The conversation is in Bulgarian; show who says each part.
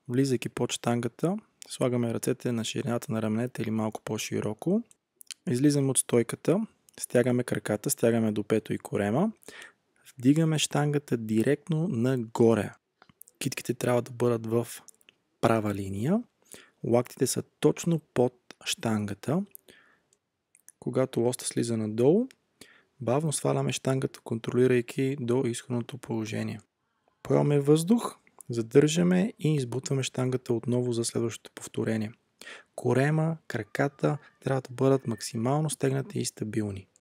Speaker 1: Влизайки под щангата, слагаме ръцете на ширината на раменете или малко по-широко. Излизаме от стойката, стягаме краката, стягаме до пето и корема. Вдигаме щангата директно нагоре. Китките трябва да бъдат в права линия. Лактите са точно под щангата. Когато лоста слиза надолу, бавно сваляме щангата, контролирайки до изходното положение. Поемаме въздух, задържаме и избутваме щангата отново за следващото повторение. Корема, краката трябва да бъдат максимално стегнати и стабилни.